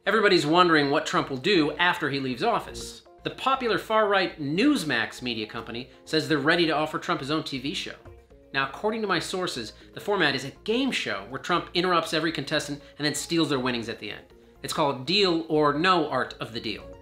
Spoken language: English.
Everybody's wondering what Trump will do after he leaves office. The popular far-right Newsmax media company says they're ready to offer Trump his own TV show. Now, according to my sources, the format is a game show where Trump interrupts every contestant and then steals their winnings at the end. It's called Deal or No Art of the Deal.